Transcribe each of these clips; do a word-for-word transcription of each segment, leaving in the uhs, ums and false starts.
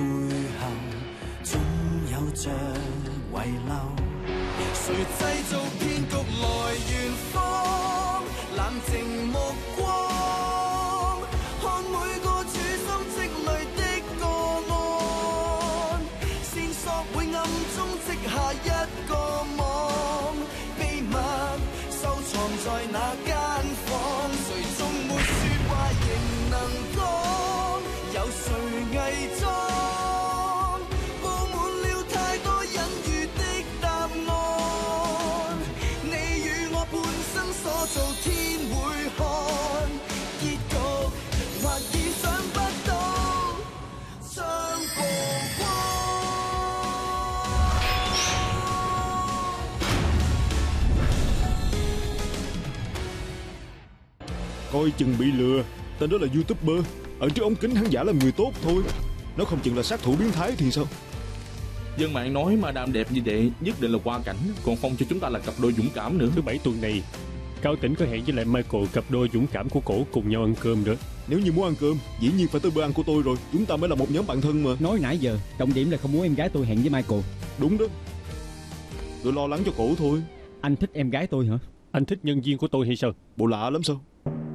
後總有着遺留。誰製造騙局來圓謊？冷靜目光，看每個處心積慮的個案，線索會暗中織下一個網，秘密收藏在那間房。誰縱沒説話仍能講，有誰偽裝？做天會看，結局或意想不到，將曝光。 Coi chừng bị lừa. Tên đó là YouTuber, ở trước ống kính hắn giả làm người tốt thôi. Nó không chừng là sát thủ biến thái thì sao? Dân mạng nói Madame đẹp như vậy nhất định là qua cảnh, còn Phong cho chúng ta là cặp đôi dũng cảm nữa. Thứ bảy tuần này Cao Tĩnh có hẹn với lại Michael, cặp đôi dũng cảm của cổ, cùng nhau ăn cơm nữa. Nếu như muốn ăn cơm, dĩ nhiên phải tới bữa ăn của tôi rồi. Chúng ta mới là một nhóm bạn thân mà. Nói nãy giờ, trọng điểm là không muốn em gái tôi hẹn với Michael. Đúng đó. Tôi lo lắng cho cổ thôi. Anh thích em gái tôi hả? Anh thích nhân viên của tôi hay sao? Bộ lạ lắm sao?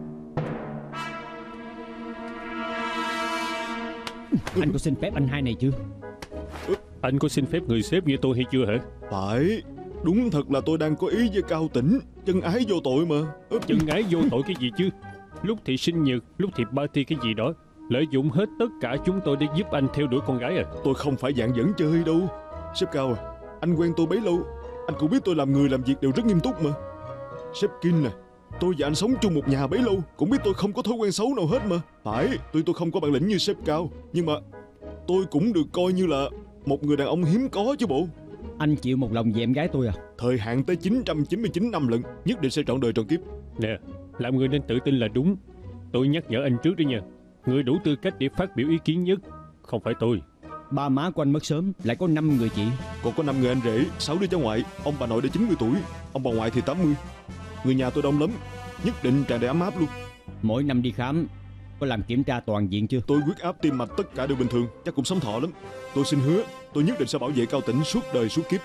Anh có xin phép anh hai này chưa? Anh có xin phép người sếp như tôi hay chưa hả? Phải. Đúng thật là tôi đang có ý với Cao Tĩnh. Chân ái vô tội mà. Chân ái vô tội cái gì chứ? Lúc thì sinh nhật, lúc thì party cái gì đó, lợi dụng hết tất cả chúng tôi để giúp anh theo đuổi con gái à? Tôi không phải dạng dẫn chơi đâu. Sếp Cao à, anh quen tôi bấy lâu, anh cũng biết tôi làm người làm việc đều rất nghiêm túc mà. Sếp Kin à, tôi và anh sống chung một nhà bấy lâu, cũng biết tôi không có thói quen xấu nào hết mà. Phải, tuy tôi không có bản lĩnh như sếp Cao, nhưng mà tôi cũng được coi như là một người đàn ông hiếm có chứ bộ. Anh chịu một lòng vì em gái tôi à? Thời hạn tới chín trăm chín mươi chín năm lận, nhất định sẽ trọn đời trọn kiếp. Nè, làm người nên tự tin là đúng. Tôi nhắc nhở anh trước đấy nha. Người đủ tư cách để phát biểu ý kiến nhất không phải tôi. Ba má của anh mất sớm, lại có năm người chị. Còn có năm người anh rể, sáu đứa cháu ngoại. Ông bà nội đã chín mươi tuổi, ông bà ngoại thì tám mươi. Người nhà tôi đông lắm, nhất định tràn đầy ấm áp luôn. Mỗi năm đi khám có làm kiểm tra toàn diện chưa? Tôi huyết áp, tim mạch tất cả đều bình thường, chắc cũng sống thọ lắm. Tôi xin hứa, tôi nhất định sẽ bảo vệ Cao Tĩnh suốt đời suốt kiếp.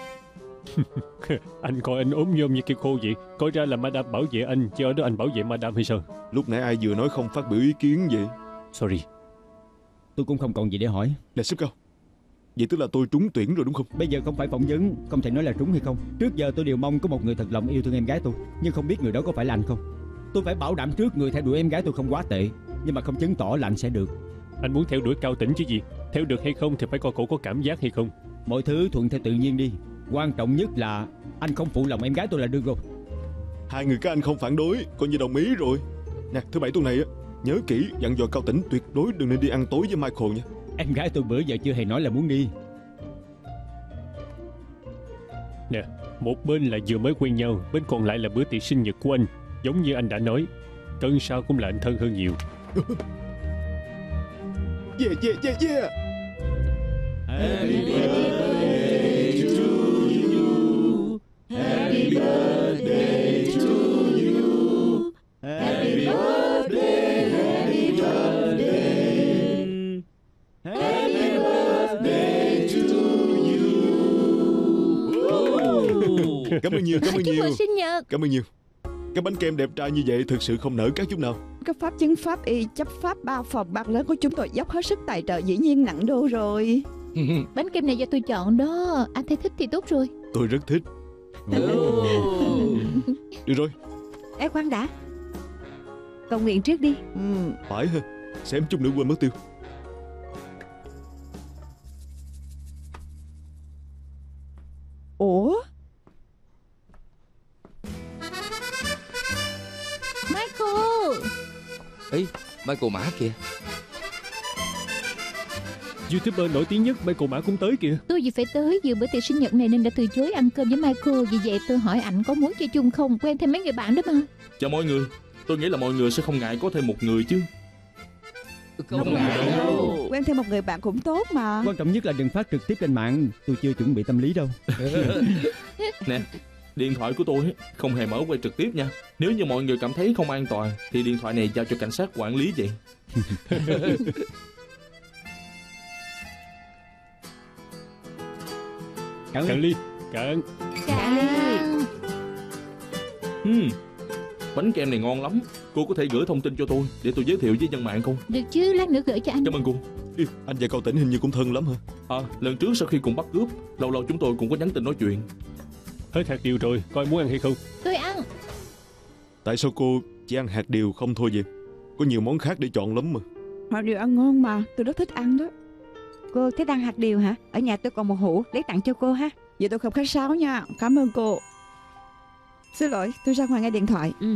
Anh coi anh ốm nhôm như cây khô vậy. Coi ra là Madame bảo vệ anh, chứ ở đó anh bảo vệ Madame hay sao? Lúc nãy ai vừa nói không phát biểu ý kiến vậy? Sorry. Tôi cũng không còn gì để hỏi. Nè sếp Cao, vậy tức là tôi trúng tuyển rồi đúng không? Bây giờ không phải phỏng vấn, không thể nói là trúng hay không. Trước giờ tôi đều mong có một người thật lòng yêu thương em gái tôi, nhưng không biết người đó có phải là anh không. Tôi phải bảo đảm trước người theo đuổi em gái tôi không quá tệ, nhưng mà không chứng tỏ là anh sẽ được. Anh muốn theo đuổi Cao Tĩnh chứ gì. Theo được hay không thì phải coi cổ có cảm giác hay không. Mọi thứ thuận theo tự nhiên đi. Quan trọng nhất là anh không phụ lòng em gái tôi là được rồi. Hai người các anh không phản đối, coi như đồng ý rồi. Nè, thứ bảy tuần này á, nhớ kỹ dặn dò Cao Tĩnh tuyệt đối đừng nên đi ăn tối với Michael nha. Em gái tôi bữa giờ chưa hề nói là muốn đi. Nè, một bên là vừa mới quen nhau, bên còn lại là bữa tiệc sinh nhật của anh. Giống như anh đã nói, cân sao cũng là anh thân hơn nhiều. Yeah, yeah, yeah, yeah. Happy birthday to you. Happy birthday to you. Happy birthday, happy birthday. Happy birthday to you. Cảm ơn nhiều, cảm ơn Chúc nhiều. mừng sinh nhật. Cảm ơn nhiều. Cái bánh kem đẹp trai như vậy thực sự không nở các chút nào. Các pháp chứng pháp y chấp pháp ba phòng ban lớn của chúng tôi dốc hết sức tài trợ, dĩ nhiên nặng đô rồi. Bánh kem này do tôi chọn đó. Anh thấy thích thì tốt rồi. Tôi rất thích. Được rồi. Ê khoan đã, cầu nguyện trước đi. Ừ. Phải ha, xém chút nữa quên mất tiêu. Ủa? Michael. Ê, Michael Mã kìa. YouTuber nổi tiếng nhất Michael Mã cũng tới kìa. Tôi vì phải tới dự bữa tiệc sinh nhật này nên đã từ chối ăn cơm với Michael. Vì vậy tôi hỏi ảnh có muốn chơi chung không, quen thêm mấy người bạn đó mà. Chào mọi người. Tôi nghĩ là mọi người sẽ không ngại có thêm một người chứ. Không, không ngại đâu. Quen thêm một người bạn cũng tốt mà. Quan trọng nhất là đừng phát trực tiếp lên mạng. Tôi chưa chuẩn bị tâm lý đâu. Nè, điện thoại của tôi không hề mở quay trực tiếp nha. Nếu như mọi người cảm thấy không an toàn thì điện thoại này giao cho cảnh sát quản lý vậy. Cạn Cạn ly. ly. Cạn. Cạn. Hmm, bánh kem này ngon lắm. Cô có thể gửi thông tin cho tôi để tôi giới thiệu với dân mạng không? Được chứ, lát nữa gửi cho anh. Cảm ơn cô. Ê, anh và Cao Tĩnh hình như cũng thân lắm hả? À, lần trước sau khi cùng bắt cướp, lâu lâu chúng tôi cũng có nhắn tin nói chuyện. Hết hạt điều rồi, coi muốn ăn hay không? Tôi ăn. Tại sao cô chỉ ăn hạt điều không thôi vậy? Có nhiều món khác để chọn lắm mà. Hạt điều ăn ngon mà, tôi rất thích ăn đó. Cô thích ăn hạt điều hả? Ở nhà tôi còn một hũ, lấy tặng cho cô ha. Vậy tôi không khách sáo nha, cảm ơn cô. Xin lỗi, tôi ra ngoài nghe điện thoại. Ừ.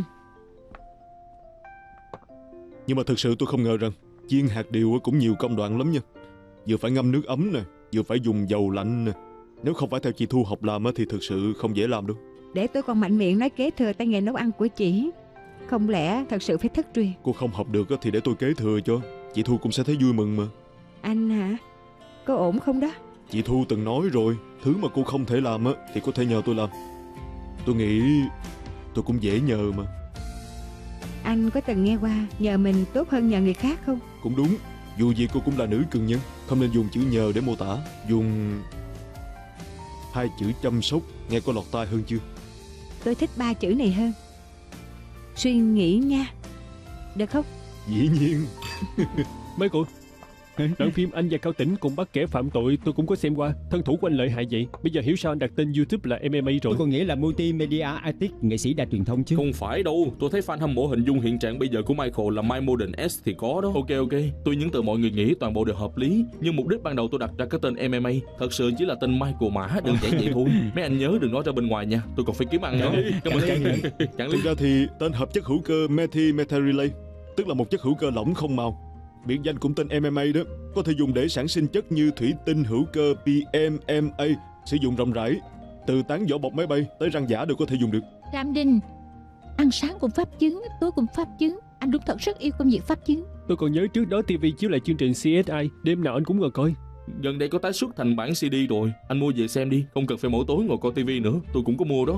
Nhưng mà thực sự tôi không ngờ rằng chiên hạt điều cũng nhiều công đoạn lắm nha. Vừa phải ngâm nước ấm nè, vừa phải dùng dầu lạnh nè. Nếu không phải theo chị Thu học làm thì thực sự không dễ làm đâu. Để tôi còn mạnh miệng nói kế thừa tay nghề nấu ăn của chị. Không lẽ thật sự phải thất truyền? Cô không học được thì để tôi kế thừa cho. Chị Thu cũng sẽ thấy vui mừng mà. Anh hả? Có ổn không đó? Chị Thu từng nói rồi, thứ mà cô không thể làm thì có thể nhờ tôi làm. Tôi nghĩ tôi cũng dễ nhờ mà. Anh có từng nghe qua nhờ mình tốt hơn nhờ người khác không? Cũng đúng, dù gì cô cũng là nữ cường nhân, không nên dùng chữ nhờ để mô tả. Dùng hai chữ chăm sóc nghe có lọt tai hơn chưa? Tôi thích ba chữ này hơn. Suy nghĩ nha. Được không? Dĩ nhiên. Michael, đoạn phim anh và Cao Tĩnh cùng bắt kẻ phạm tội tôi cũng có xem qua. Thân thủ của anh lợi hại vậy. Bây giờ hiểu sao anh đặt tên YouTube là em em a rồi. Tôi còn nghĩ là multimedia artist, nghệ sĩ đa truyền thông chứ. Không phải đâu, tôi thấy fan hâm mộ hình dung hiện trạng bây giờ của Michael là My Modern S thì có đó. Ok ok, tôi những từ mọi người nghĩ toàn bộ đều hợp lý. Nhưng mục đích ban đầu tôi đặt ra cái tên em em a thật sự chỉ là tên Michael Mã, đơn giản vậy thôi. Mấy anh nhớ đừng nói ra bên ngoài nha, tôi còn phải kiếm ăn nữa. Cảm ơn. Chẳng lý Thực ra thì tên hợp chất hữu cơ Methyl Methacrylate, tức là một chất hữu cơ lỏng không màu. Biệt danh cũng tên em em a đó, có thể dùng để sản sinh chất như thủy tinh hữu cơ pê em em a, sử dụng rộng rãi, từ tán vỏ bọc máy bay tới răng giả đều có thể dùng được. Ram Đinh, ăn sáng cũng pháp chứng, tối cũng pháp chứng. Anh đúng thật rất yêu công việc pháp chứng. Tôi còn nhớ trước đó ti vi chiếu lại chương trình xê ét i, đêm nào anh cũng ngồi coi. Gần đây có tái xuất thành bản xê đê rồi, anh mua về xem đi, không cần phải mỗi tối ngồi coi tivi nữa, tôi cũng có mua đó.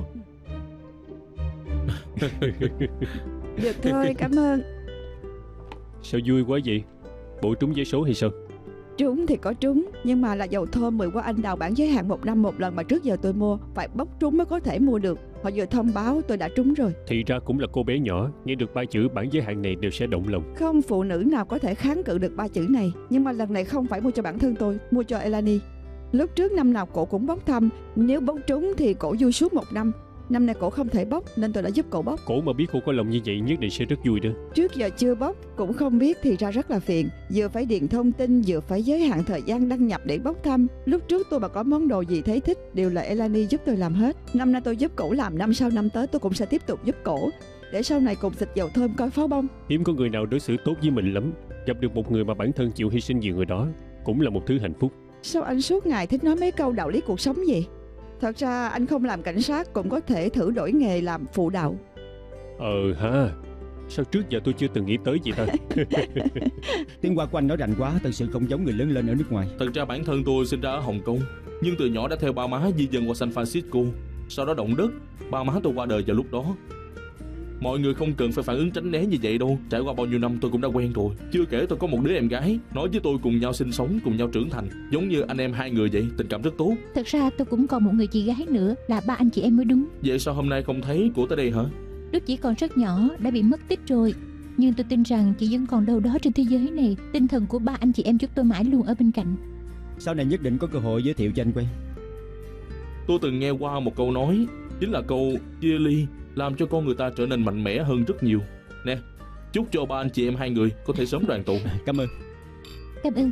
Được thôi, cảm ơn. Sao vui quá vậy? Bộ trúng vé số hay sao? Trúng thì có trúng, nhưng mà là dầu thơm mười của anh đào bản giới hạn một năm một lần mà trước giờ tôi mua, phải bốc trúng mới có thể mua được. Họ vừa thông báo tôi đã trúng rồi. Thì ra cũng là cô bé nhỏ, nghe được ba chữ bản giới hạn này đều sẽ động lòng. Không phụ nữ nào có thể kháng cự được ba chữ này. Nhưng mà lần này không phải mua cho bản thân tôi, mua cho Elani. Lúc trước năm nào cổ cũng bốc thăm, nếu bốc trúng thì cổ vui suốt một năm. Năm nay cổ không thể bốc nên tôi đã giúp cổ bốc. Cổ mà biết cô có lòng như vậy nhất định sẽ rất vui đó. Trước giờ chưa bốc, cũng không biết thì ra rất là phiền. Vừa phải điền thông tin, vừa phải giới hạn thời gian đăng nhập để bốc thăm. Lúc trước tôi mà có món đồ gì thấy thích đều là Elani giúp tôi làm hết. Năm nay tôi giúp cổ làm, năm sau năm tới tôi cũng sẽ tiếp tục giúp cổ, để sau này cùng xịt dầu thơm coi pháo bông. Hiếm có người nào đối xử tốt với mình lắm. Gặp được một người mà bản thân chịu hy sinh vì người đó cũng là một thứ hạnh phúc. Sao anh suốt ngày thích nói mấy câu đạo lý cuộc sống vậy? Thật ra anh không làm cảnh sát cũng có thể thử đổi nghề làm phụ đạo. Ờ ha, sao trước giờ tôi chưa từng nghĩ tới vậy ta? Tiếng Hoa của anh nói rành quá, thật sự không giống người lớn lên ở nước ngoài. Thật ra bản thân tôi sinh ra ở Hồng Kông, nhưng từ nhỏ đã theo ba má di dân qua San Francisco. Sau đó động đất, ba má tôi qua đời vào lúc đó. Mọi người không cần phải phản ứng tránh né như vậy đâu. Trải qua bao nhiêu năm tôi cũng đã quen rồi. Chưa kể tôi có một đứa em gái, nói với tôi cùng nhau sinh sống, cùng nhau trưởng thành, giống như anh em hai người vậy, tình cảm rất tốt. Thật ra tôi cũng còn một người chị gái nữa, là ba anh chị em mới đúng. Vậy sao hôm nay không thấy của tới đây hả? Lúc chỉ còn rất nhỏ đã bị mất tích rồi. Nhưng tôi tin rằng chị vẫn còn đâu đó trên thế giới này. Tinh thần của ba anh chị em chúng tôi mãi luôn ở bên cạnh. Sau này nhất định có cơ hội giới thiệu cho anh quen. Tôi từng nghe qua một câu nói, chính là câu chia ly làm cho con người ta trở nên mạnh mẽ hơn rất nhiều. Nè, chúc cho ba anh chị em hai người có thể sớm đoàn tụ. Cảm ơn. Cảm ơn.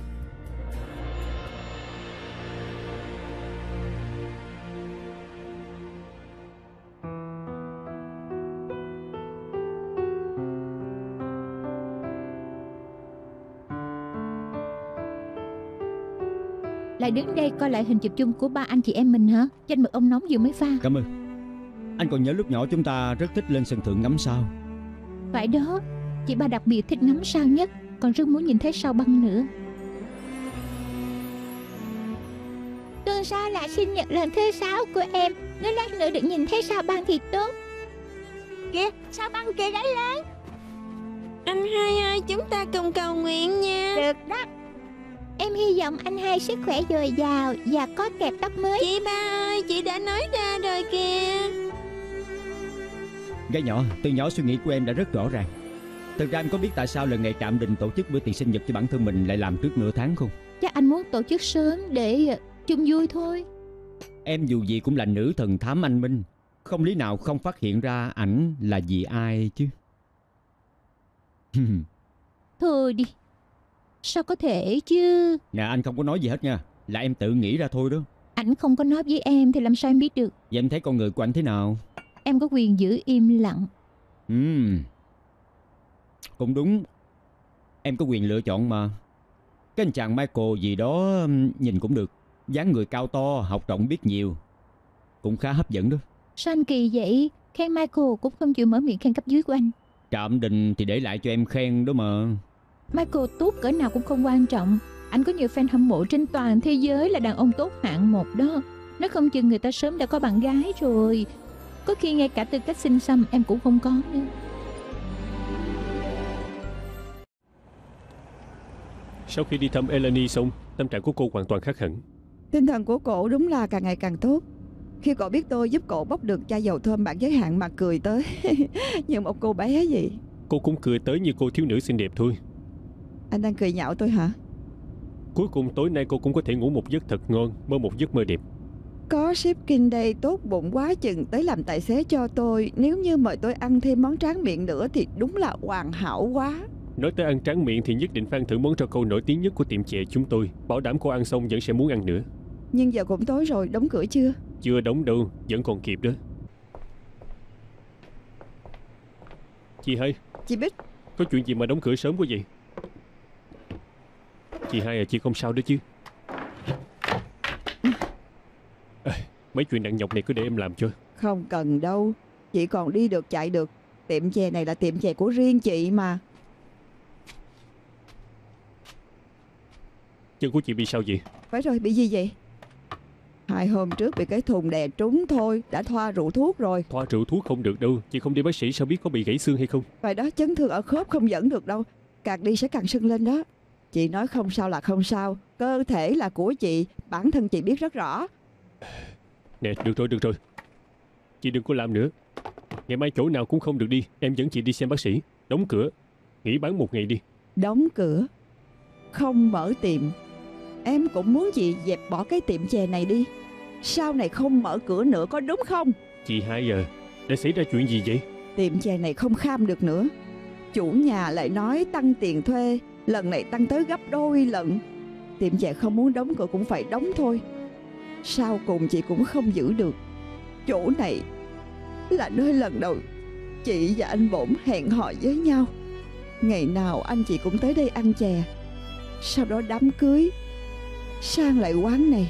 Lại đứng đây coi lại hình chụp chung của ba anh chị em mình hả? Chanh mực ông nóng vừa mới pha. Cảm ơn. Anh còn nhớ lúc nhỏ chúng ta rất thích lên sân thượng ngắm sao. Phải đó, chị ba đặc biệt thích ngắm sao nhất, còn rất muốn nhìn thấy sao băng nữa. Tuần sau là sinh nhật lần thứ sáu của em, nếu lát nữa được nhìn thấy sao băng thì tốt. Kìa, sao băng kìa đấy lớn. Anh hai ơi, chúng ta cùng cầu nguyện nha. Được đó. Em hy vọng anh hai sức khỏe dồi dào và có kẹp tóc mới. Chị ba ơi, chị đã nói ra rồi kìa. Gái nhỏ, từ nhỏ suy nghĩ của em đã rất rõ ràng. Thực ra em có biết tại sao lần này Trạm Đình tổ chức bữa tiệc sinh nhật cho bản thân mình lại làm trước nửa tháng không? Chắc anh muốn tổ chức sớm để chung vui thôi. Em dù gì cũng là nữ thần thám anh minh, không lý nào không phát hiện ra ảnh là vì ai chứ. Thôi đi, sao có thể chứ. Nè, anh không có nói gì hết nha, là em tự nghĩ ra thôi đó. Ảnh không có nói với em thì làm sao em biết được. Vậy em thấy con người của anh thế nào? Em có quyền giữ im lặng. Ừm, cũng đúng. Em có quyền lựa chọn mà. Cái anh chàng Michael gì đó nhìn cũng được, dáng người cao to, học rộng biết nhiều, cũng khá hấp dẫn đó. Sao anh kỳ vậy? Khen Michael cũng không chịu mở miệng khen cấp dưới của anh. Trạm Đình thì để lại cho em khen đó mà. Michael tốt cỡ nào cũng không quan trọng. Anh có nhiều fan hâm mộ trên toàn thế giới là đàn ông tốt hạng một đó. Nói không chừng người ta sớm đã có bạn gái rồi. Có khi ngay cả tư cách xinh xăm em cũng không có nữa. Sau khi đi thăm Eleni xong, tâm trạng của cô hoàn toàn khác hẳn. Tinh thần của cổ đúng là càng ngày càng tốt. Khi cổ biết tôi giúp cổ bốc được chai dầu thơm bản giới hạn mà cười tới như một cô bé vậy. Cô cũng cười tới như cô thiếu nữ xinh đẹp thôi. Anh đang cười nhạo tôi hả? Cuối cùng tối nay cô cũng có thể ngủ một giấc thật ngon, mơ một giấc mơ đẹp. Có sếp Kinh đây tốt bụng quá chừng tới làm tài xế cho tôi. Nếu như mời tôi ăn thêm món tráng miệng nữa thì đúng là hoàn hảo quá. Nói tới ăn tráng miệng thì nhất định phải ăn thử món rau câu nổi tiếng nhất của tiệm chè chúng tôi. Bảo đảm cô ăn xong vẫn sẽ muốn ăn nữa. Nhưng giờ cũng tối rồi, đóng cửa chưa? Chưa đóng đâu, vẫn còn kịp đó. Chị hai. Chị Bích. Có chuyện gì mà đóng cửa sớm quá vậy? Chị hai à, chị không sao đó chứ? À, mấy chuyện nặng nhọc này cứ để em làm cho. Không cần đâu, chị còn đi được chạy được. Tiệm chè này là tiệm chè của riêng chị mà. Chân của chị bị sao vậy? Phải rồi, bị gì vậy? Hai hôm trước bị cái thùng đè trúng thôi, đã thoa rượu thuốc rồi. Thoa rượu thuốc không được đâu. Chị không đi bác sĩ sao biết có bị gãy xương hay không? Phải đó, chấn thương ở khớp không dẫn được đâu. Càng đi sẽ càng sưng lên đó. Chị nói không sao là không sao. Cơ thể là của chị, bản thân chị biết rất rõ. Nè, được rồi, được rồi. Chị đừng có làm nữa. Ngày mai chỗ nào cũng không được đi. Em dẫn chị đi xem bác sĩ. Đóng cửa, nghỉ bán một ngày đi. Đóng cửa, không mở tiệm. Em cũng muốn chị dẹp bỏ cái tiệm chè này đi. Sau này không mở cửa nữa, có đúng không? Chị hai giờ, đã xảy ra chuyện gì vậy? Tiệm chè này không kham được nữa. Chủ nhà lại nói tăng tiền thuê, lần này tăng tới gấp đôi lần. Tiệm chè không muốn đóng cửa cũng phải đóng thôi. Sau cùng chị cũng không giữ được. Chỗ này là nơi lần đầu chị và anh Bổn hẹn hò với nhau. Ngày nào anh chị cũng tới đây ăn chè. Sau đó đám cưới, sang lại quán này.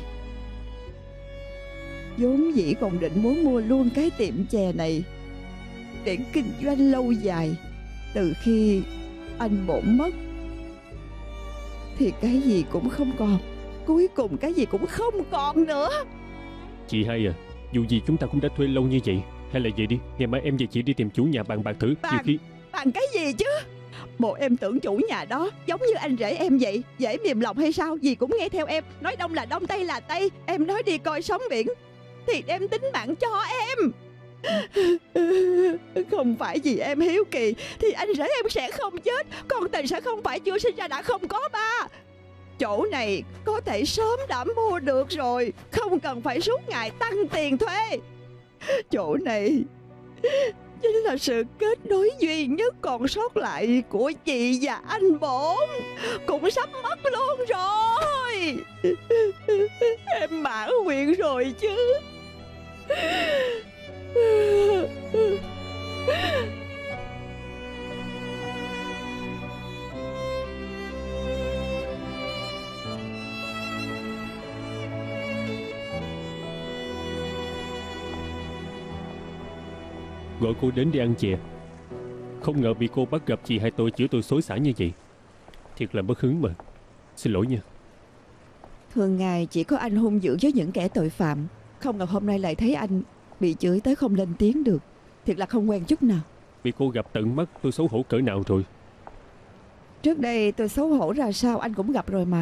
Vốn dĩ còn định muốn mua luôn cái tiệm chè này để kinh doanh lâu dài. Từ khi anh Bổn mất thì cái gì cũng không còn. Cuối cùng cái gì cũng không còn nữa. Chị hai à, dù gì chúng ta cũng đã thuê lâu như vậy. Hay là vậy đi, ngày mai em và chị đi tìm chủ nhà bàn bạc thử. Bàn, khi... bàn cái gì chứ? Bộ em tưởng chủ nhà đó giống như anh rể em vậy, dễ mềm lòng hay sao? Gì cũng nghe theo em, nói đông là đông, tây là tây. Em nói đi coi sóng biển thì đem tính mạng cho em. Không phải vì em hiếu kỳ thì anh rể em sẽ không chết. Con Tình sẽ không phải chưa sinh ra đã không có ba. Chỗ này có thể sớm đã mua được rồi, không cần phải suốt ngày tăng tiền thuê. Chỗ này chính là sự kết nối duy nhất còn sót lại của chị và anh Bổn. Cũng sắp mất luôn rồi. Em mãn nguyện rồi chứ. Gọi cô đến đi ăn chè. Không ngờ bị cô bắt gặp chị hai tôi chửi tôi xối xả như vậy. Thiệt là mất hứng mà. Xin lỗi nha. Thường ngày chỉ có anh hung dữ với những kẻ tội phạm. Không ngờ hôm nay lại thấy anh bị chửi tới không lên tiếng được. Thiệt là không quen chút nào. Bị cô gặp tận mắt tôi xấu hổ cỡ nào rồi. Trước đây tôi xấu hổ ra sao anh cũng gặp rồi mà.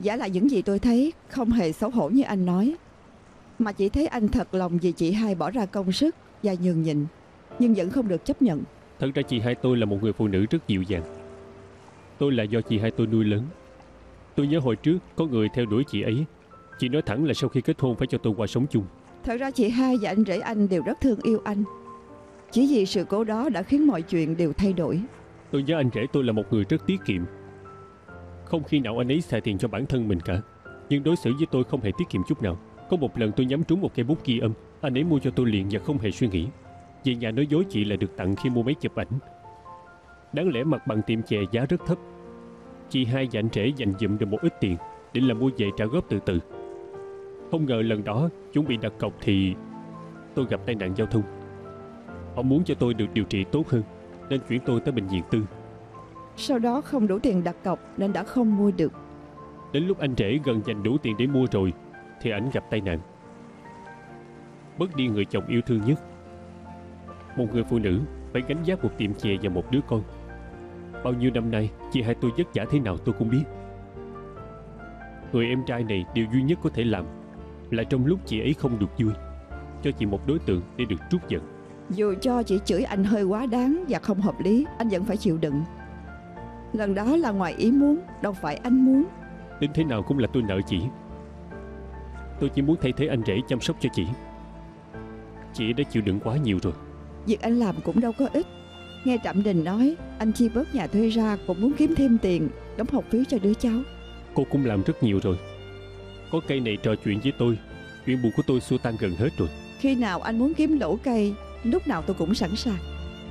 Giả lại những gì tôi thấy không hề xấu hổ như anh nói, mà chỉ thấy anh thật lòng vì chị hai bỏ ra công sức và nhường nhịn, nhưng vẫn không được chấp nhận. Thật ra chị hai tôi là một người phụ nữ rất dịu dàng. Tôi là do chị hai tôi nuôi lớn. Tôi nhớ hồi trước có người theo đuổi chị ấy. Chị nói thẳng là sau khi kết hôn phải cho tôi qua sống chung. Thật ra chị hai và anh rể anh đều rất thương yêu anh. Chỉ vì sự cố đó đã khiến mọi chuyện đều thay đổi. Tôi nhớ anh rể tôi là một người rất tiết kiệm. Không khi nào anh ấy xài tiền cho bản thân mình cả. Nhưng đối xử với tôi không hề tiết kiệm chút nào. Có một lần tôi nhắm trúng một cây bút ghi âm, anh ấy mua cho tôi liền và không hề suy nghĩ. Về nhà nói dối chị là được tặng khi mua máy chụp ảnh. Đáng lẽ mặt bằng tiệm chè giá rất thấp. Chị hai và anh rể dành dụm được một ít tiền để làm mua về trả góp từ từ. Không ngờ lần đó chuẩn bị đặt cọc thì tôi gặp tai nạn giao thông. Họ muốn cho tôi được điều trị tốt hơn nên chuyển tôi tới bệnh viện tư. Sau đó không đủ tiền đặt cọc nên đã không mua được. Đến lúc anh rể gần dành đủ tiền để mua rồi thì ảnh gặp tai nạn, mất đi người chồng yêu thương nhất. Một người phụ nữ phải gánh vác một tiệm chè và một đứa con. Bao nhiêu năm nay chị hai tôi vất vả thế nào tôi cũng biết. Người em trai này điều duy nhất có thể làm là trong lúc chị ấy không được vui, cho chị một đối tượng để được trút giận. Dù cho chị chửi anh hơi quá đáng và không hợp lý, anh vẫn phải chịu đựng. Lần đó là ngoài ý muốn, đâu phải anh muốn. Đến thế nào cũng là tôi nợ chị. Tôi chỉ muốn thay thế anh rể chăm sóc cho chị. Chị đã chịu đựng quá nhiều rồi. Việc anh làm cũng đâu có ít. Nghe Trạm Đình nói anh chia bớt nhà thuê ra cũng muốn kiếm thêm tiền đóng học phí cho đứa cháu. Cô cũng làm rất nhiều rồi. Có cây này trò chuyện với tôi, chuyện buồn của tôi xua tan gần hết rồi. Khi nào anh muốn kiếm lỗ cây, lúc nào tôi cũng sẵn sàng.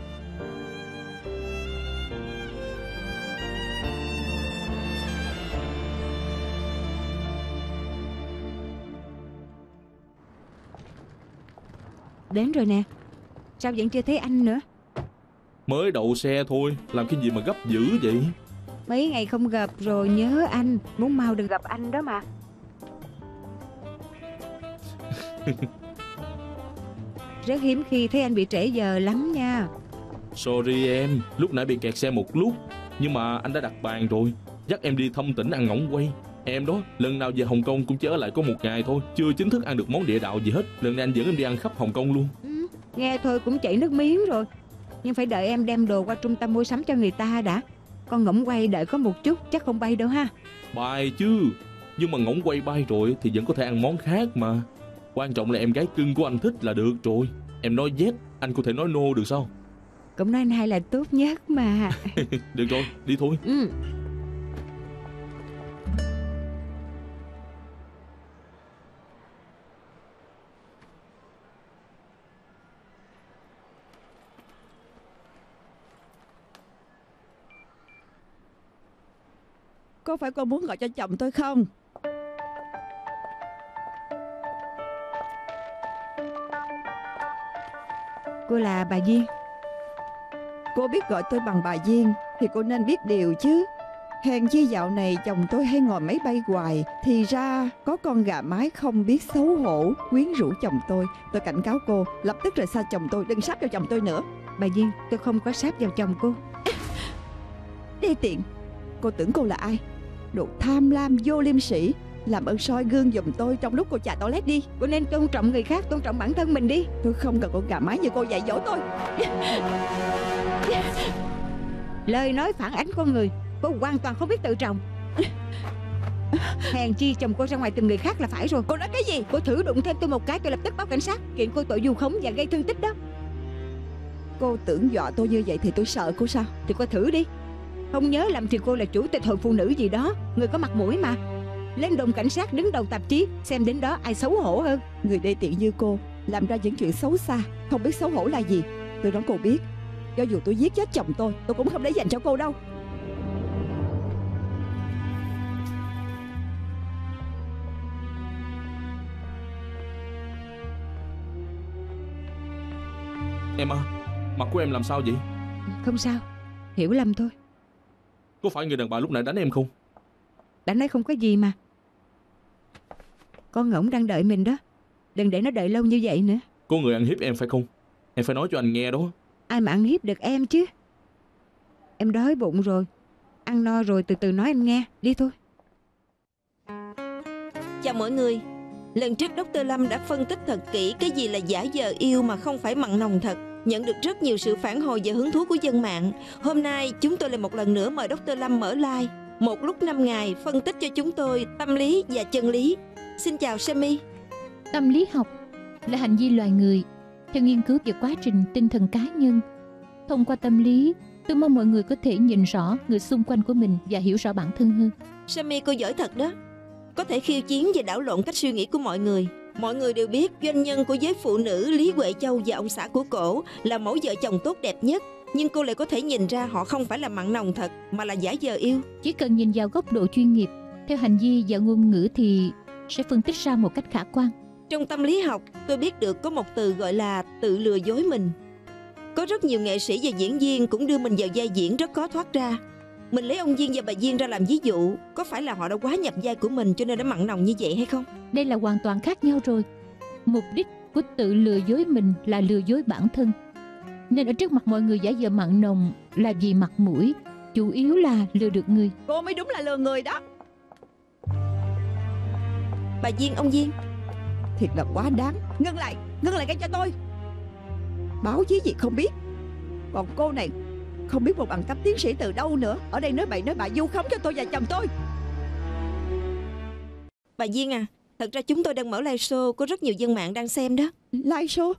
Đến rồi nè. Sao vẫn chưa thấy anh nữa? Mới đậu xe thôi, làm cái gì mà gấp dữ vậy? Mấy ngày không gặp rồi nhớ anh, muốn mau được gặp anh đó mà. Rất hiếm khi thấy anh bị trễ giờ lắm nha. Sorry em, lúc nãy bị kẹt xe một lúc. Nhưng mà anh đã đặt bàn rồi, dắt em đi thăm tỉnh ăn ngỗng quay. Em đó, lần nào về Hồng Kông cũng chỉ ở lại có một ngày thôi, chưa chính thức ăn được món địa đạo gì hết. Lần này anh dẫn em đi ăn khắp Hồng Kông luôn. Ừ, nghe thôi cũng chảy nước miếng rồi. Nhưng phải đợi em đem đồ qua trung tâm mua sắm cho người ta đã. Con ngỗng quay đợi có một chút, chắc không bay đâu ha. Bay chứ, nhưng mà ngỗng quay bay rồi thì vẫn có thể ăn món khác mà. Quan trọng là em gái cưng của anh thích là được rồi. Em nói yes, anh có thể nói no được sao? Cũng nói anh hai là tốt nhất mà. Được rồi, đi thôi. Ừ. Có phải con muốn gọi cho chồng tôi không? Cô là bà Duyên. Cô biết gọi tôi bằng bà Duyên thì cô nên biết điều chứ. Hèn chi dạo này chồng tôi hay ngồi máy bay hoài. Thì ra có con gà mái không biết xấu hổ quyến rũ chồng tôi. Tôi cảnh cáo cô lập tức rời xa chồng tôi, đừng sáp vào chồng tôi nữa. Bà Duyên, tôi không có sáp vào chồng cô. Đê tiện. Cô tưởng cô là ai? Đồ tham lam vô liêm sỉ. Làm ơn soi gương giùm tôi trong lúc cô chà toilet đi. Cô nên tôn trọng người khác, tôn trọng bản thân mình đi. Tôi không cần con gà mái như cô dạy dỗ tôi. Lời nói phản ánh con người. Cô hoàn toàn không biết tự trọng. Hèn chi chồng cô ra ngoài tìm người khác là phải rồi. Cô nói cái gì? Cô thử đụng thêm tôi một cái, tôi lập tức báo cảnh sát, kiện cô tội vu khống và gây thương tích đó. Cô tưởng dọa tôi như vậy thì tôi sợ cô sao? Thì cô thử đi. Không nhớ làm thì cô là chủ tịch hội phụ nữ gì đó, người có mặt mũi mà. Lên đồn cảnh sát đứng đầu tạp chí, xem đến đó ai xấu hổ hơn. Người đê tiện như cô làm ra những chuyện xấu xa, không biết xấu hổ là gì. Tôi nói cô biết, cho dù tôi giết chết chồng tôi, tôi cũng không để dành cho cô đâu. Em à, mặt của em làm sao vậy? Không sao, hiểu lầm thôi. Có phải người đàn bà lúc nãy đánh em không? Đã nói không có gì mà. Con ngỗng đang đợi mình đó. Đừng để nó đợi lâu như vậy nữa. Có người ăn hiếp em phải không? Em phải nói cho anh nghe đó. Ai mà ăn hiếp được em chứ. Em đói bụng rồi. Ăn no rồi từ từ nói anh nghe. Đi thôi. Chào mọi người. Lần trước Doctor Lâm đã phân tích thật kỹ cái gì là giả vờ yêu mà không phải mặn nồng thật, nhận được rất nhiều sự phản hồi và hứng thú của dân mạng. Hôm nay chúng tôi lại một lần nữa mời Doctor Lâm mở live một lúc năm ngày phân tích cho chúng tôi tâm lý và chân lý. Xin chào Sammy. Tâm lý học là hành vi loài người theo nghiên cứu về quá trình tinh thần cá nhân. Thông qua tâm lý, tôi mong mọi người có thể nhìn rõ người xung quanh của mình và hiểu rõ bản thân hơn. Sammy, cô giỏi thật đó. Có thể khiêu chiến và đảo lộn cách suy nghĩ của mọi người. Mọi người đều biết doanh nhân của giới phụ nữ Lý Huệ Châu và ông xã của cổ là mẫu vợ chồng tốt đẹp nhất. Nhưng cô lại có thể nhìn ra họ không phải là mặn nồng thật, mà là giả vờ yêu. Chỉ cần nhìn vào góc độ chuyên nghiệp, theo hành vi và ngôn ngữ thì sẽ phân tích ra một cách khả quan. Trong tâm lý học, tôi biết được có một từ gọi là tự lừa dối mình. Có rất nhiều nghệ sĩ và diễn viên cũng đưa mình vào vai diễn rất khó thoát ra. Mình lấy ông Duyên và bà Duyên ra làm ví dụ. Có phải là họ đã quá nhập vai của mình cho nên đã mặn nồng như vậy hay không? Đây là hoàn toàn khác nhau rồi. Mục đích của tự lừa dối mình là lừa dối bản thân. Nên ở trước mặt mọi người giả vờ mặn nồng là vì mặt mũi, chủ yếu là lừa được người. Cô mới đúng là lừa người đó. Bà Duyên, ông Duyên. Thiệt là quá đáng. Ngưng lại, ngưng lại cái cho tôi. Báo chí gì không biết. Còn cô này không biết một bằng cấp tiến sĩ từ đâu nữa. Ở đây nói bậy nói bạ vu khống cho tôi và chồng tôi. Bà Duyên à, thật ra chúng tôi đang mở live show, có rất nhiều dân mạng đang xem đó. Live show?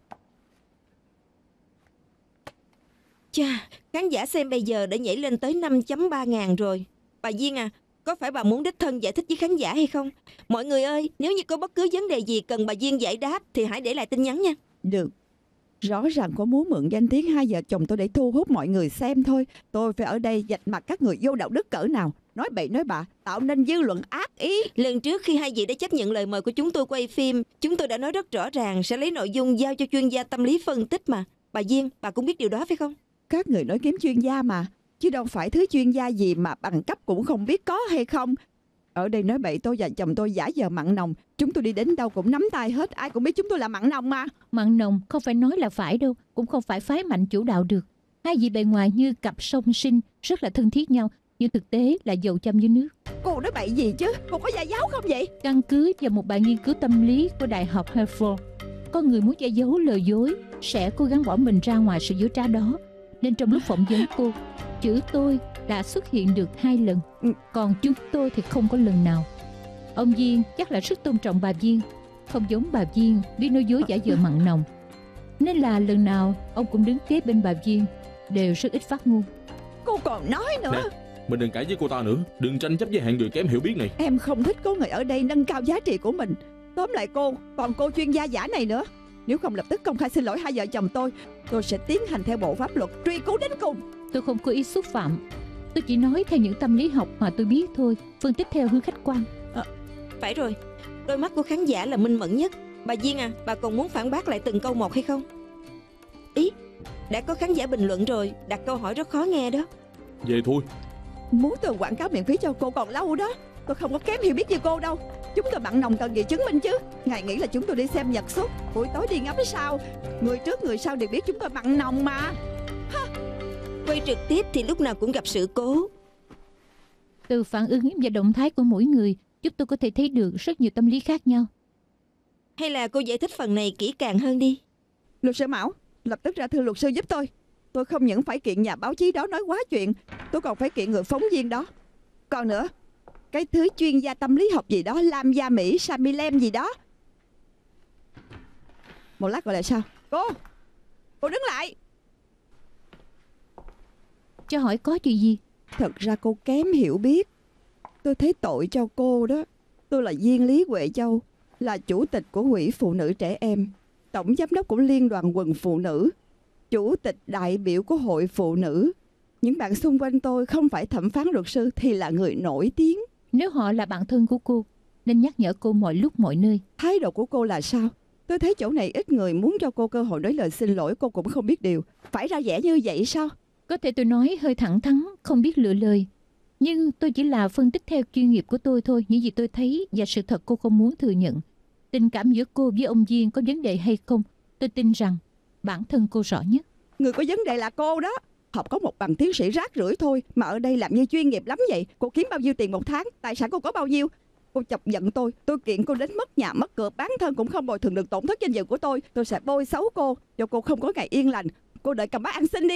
Chà, khán giả xem bây giờ đã nhảy lên tới năm phẩy ba ngàn rồi. Bà Duyên à, có phải bà muốn đích thân giải thích với khán giả hay không? Mọi người ơi, nếu như có bất cứ vấn đề gì cần bà Duyên giải đáp thì hãy để lại tin nhắn nha. Được. Rõ ràng có muốn mượn danh tiếng hai vợ chồng tôi để thu hút mọi người xem thôi. Tôi phải ở đây vạch mặt các người vô đạo đức cỡ nào, nói bậy nói bạ, tạo nên dư luận ác ý. Lần trước khi hai vị đã chấp nhận lời mời của chúng tôi quay phim, chúng tôi đã nói rất rõ ràng sẽ lấy nội dung giao cho chuyên gia tâm lý phân tích mà. Bà Duyên, bà cũng biết điều đó phải không? Các người nói kiếm chuyên gia mà, chứ đâu phải thứ chuyên gia gì mà bằng cấp cũng không biết có hay không. Ở đây nói bậy tôi và chồng tôi giả vờ mặn nồng. Chúng tôi đi đến đâu cũng nắm tay hết. Ai cũng biết chúng tôi là mặn nồng mà. Mặn nồng không phải nói là phải đâu, cũng không phải phái mạnh chủ đạo được. Hai vị bề ngoài như cặp song sinh, rất là thân thiết nhau, nhưng thực tế là dầu châm dưới nước. Cô nói bậy gì chứ? Cô có gia giáo không vậy? Căn cứ vào một bài nghiên cứu tâm lý của Đại học Harvard, con người muốn che giấu lời dối sẽ cố gắng bỏ mình ra ngoài sự dối trá đó. Nên trong lúc phỏng vấn cô, chữ tôi đã xuất hiện được hai lần, còn chúng tôi thì không có lần nào. Ông Duyên chắc là rất tôn trọng bà Duyên, không giống bà Duyên biết nói dối giả vờ mặn nồng, nên là lần nào ông cũng đứng kế bên bà Duyên, đều rất ít phát ngôn. Cô còn nói nữa. Nè, mình đừng cãi với cô ta nữa, đừng tranh chấp với hạng người kém hiểu biết này. Em không thích có người ở đây nâng cao giá trị của mình. Tóm lại cô, còn cô chuyên gia giả này nữa. Nếu không lập tức công khai xin lỗi hai vợ chồng tôi, tôi sẽ tiến hành theo bộ pháp luật, truy cứu đến cùng. Tôi không có ý xúc phạm, tôi chỉ nói theo những tâm lý học mà tôi biết thôi, phân tích theo hướng khách quan. À, phải rồi, đôi mắt của khán giả là minh mẫn nhất. Bà Duyên à, bà còn muốn phản bác lại từng câu một hay không? Ý, đã có khán giả bình luận rồi, đặt câu hỏi rất khó nghe đó. Về thôi. Muốn tôi quảng cáo miễn phí cho cô còn lâu đó. Tôi không có kém hiểu biết như cô đâu. Chúng tôi mặn nồng cần gì chứng minh chứ? Ngài nghĩ là chúng tôi đi xem nhật xuất, buổi tối đi ngắm sao? Người trước người sau đều biết chúng tôi mặn nồng mà. Ha. Quay trực tiếp thì lúc nào cũng gặp sự cố. Từ phản ứng và động thái của mỗi người giúp tôi có thể thấy được rất nhiều tâm lý khác nhau. Hay là cô giải thích phần này kỹ càng hơn đi. Luật sư Mão, lập tức ra thư luật sư giúp tôi. Tôi không những phải kiện nhà báo chí đó nói quá chuyện, tôi còn phải kiện người phóng viên đó. Còn nữa, cái thứ chuyên gia tâm lý học gì đó, Lam Gia Mỹ, Sammy Lem gì đó. Một lát gọi là sao? Cô, cô đứng lại. Cho hỏi có chuyện gì? Thật ra cô kém hiểu biết. Tôi thấy tội cho cô đó. Tôi là Duyên Lý Huệ Châu, là chủ tịch của Quỹ Phụ Nữ Trẻ Em, tổng giám đốc của Liên đoàn Quần Phụ Nữ, chủ tịch đại biểu của Hội Phụ Nữ. Những bạn xung quanh tôi không phải thẩm phán luật sư thì là người nổi tiếng. Nếu họ là bạn thân của cô, nên nhắc nhở cô mọi lúc mọi nơi. Thái độ của cô là sao? Tôi thấy chỗ này ít người muốn cho cô cơ hội nói lời xin lỗi, cô cũng không biết điều. Phải ra vẻ như vậy sao? Có thể tôi nói hơi thẳng thắn, không biết lựa lời. Nhưng tôi chỉ là phân tích theo chuyên nghiệp của tôi thôi, những gì tôi thấy và sự thật cô không muốn thừa nhận. Tình cảm giữa cô với ông Duyên có vấn đề hay không, tôi tin rằng bản thân cô rõ nhất. Người có vấn đề là cô đó. Học có một bằng tiến sĩ rác rưởi thôi mà ở đây làm như chuyên nghiệp lắm vậy. Cô kiếm bao nhiêu tiền một tháng? Tài sản cô có bao nhiêu? Cô chọc giận tôi, tôi kiện cô đến mất nhà mất cửa, bán thân cũng không bồi thường được tổn thất danh dự của tôi. Tôi sẽ bôi xấu cô, cho cô không có ngày yên lành. Cô đợi cầm bát ăn xin đi.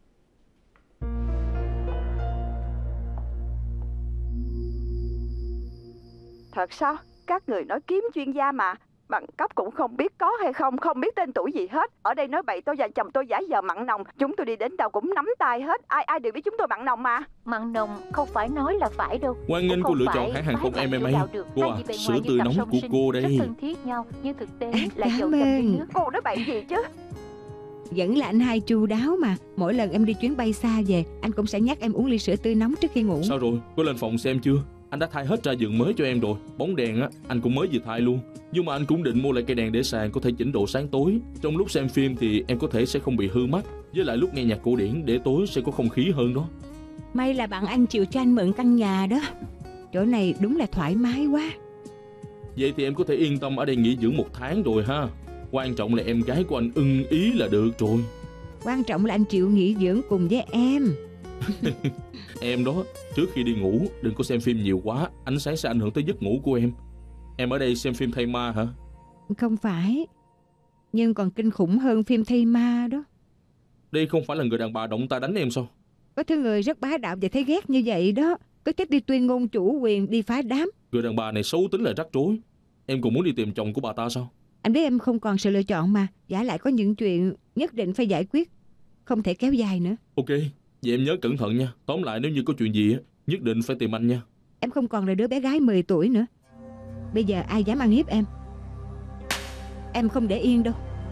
Thật sao? Các người nói kiếm chuyên gia mà, bằng cấp cũng không biết có hay không, không biết tên tuổi gì hết. Ở đây nói bậy tôi và chồng tôi giả vờ mặn nồng. Chúng tôi đi đến đâu cũng nắm tay hết. Ai ai đều biết chúng tôi mặn nồng mà. Mặn nồng không phải nói là phải đâu. Hoan nghênh cô lựa chọn hãng hàng không em em a. Cô à, sữa tươi nóng của cô đây. Rất thân thiết nhau, nhưng thực tế là Cảm dầu ơn. nước. Cô nói bậy gì chứ? Vẫn là anh hai chu đáo mà. Mỗi lần em đi chuyến bay xa về, anh cũng sẽ nhắc em uống ly sữa tươi nóng trước khi ngủ. Sao rồi, có lên phòng xem chưa? Anh đã thay hết ra giường mới cho em rồi. Bóng đèn á, anh cũng mới vừa thay luôn. Nhưng mà anh cũng định mua lại cây đèn để sàn có thể chỉnh độ sáng tối. Trong lúc xem phim thì em có thể sẽ không bị hư mắt. Với lại lúc nghe nhạc cổ điển để tối sẽ có không khí hơn đó. May là bạn anh chịu cho anh mượn căn nhà đó. Chỗ này đúng là thoải mái quá. Vậy thì em có thể yên tâm ở đây nghỉ dưỡng một tháng rồi ha. Quan trọng là em gái của anh ưng ý là được rồi. Quan trọng là anh chịu nghỉ dưỡng cùng với em. Em đó, trước khi đi ngủ đừng có xem phim nhiều quá. Ánh sáng sẽ ảnh hưởng tới giấc ngủ của em. Em ở đây xem phim thay ma hả? Không phải, nhưng còn kinh khủng hơn phim thay ma đó. Đây không phải là người đàn bà động tay đánh em sao? Có thứ người rất bá đạo và thấy ghét như vậy đó. Có thích đi tuyên ngôn chủ quyền, đi phá đám. Người đàn bà này xấu tính là rắc rối. Em còn muốn đi tìm chồng của bà ta sao? Anh biết em không còn sự lựa chọn mà. Giả lại có những chuyện nhất định phải giải quyết, không thể kéo dài nữa. Ok, vậy em nhớ cẩn thận nha. Tóm lại nếu như có chuyện gì á, nhất định phải tìm anh nha. Em không còn là đứa bé gái mười tuổi nữa. Bây giờ ai dám ăn hiếp em? Em không để yên đâu.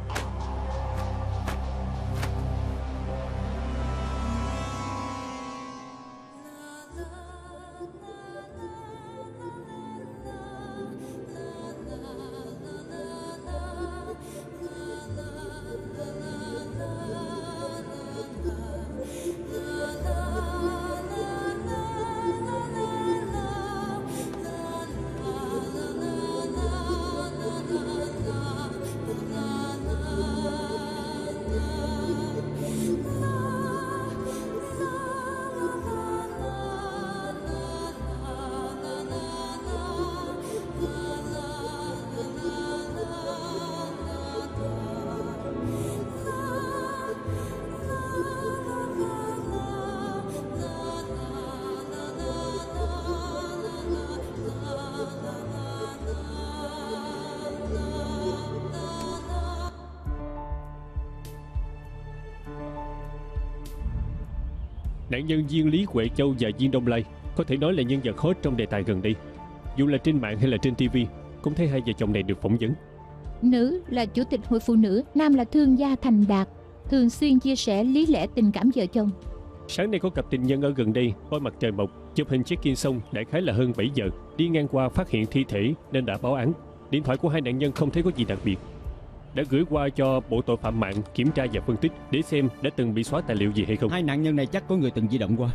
Nạn nhân Diên Lý Huệ Châu và Diên Đông Lai có thể nói là nhân vật hot trong đề tài gần đây. Dù là trên mạng hay là trên ti vi, cũng thấy hai vợ chồng này được phỏng vấn. Nữ là chủ tịch hội phụ nữ, nam là thương gia thành đạt, thường xuyên chia sẻ lý lẽ tình cảm vợ chồng. Sáng nay có cặp tình nhân ở gần đây coi mặt trời mọc, chụp hình check-in xong đại khái là hơn bảy giờ, đi ngang qua phát hiện thi thể nên đã báo án. Điện thoại của hai nạn nhân không thấy có gì đặc biệt, đã gửi qua cho Bộ Tội phạm mạng kiểm tra và phân tích để xem đã từng bị xóa tài liệu gì hay không. Hai nạn nhân này chắc có người từng di động qua.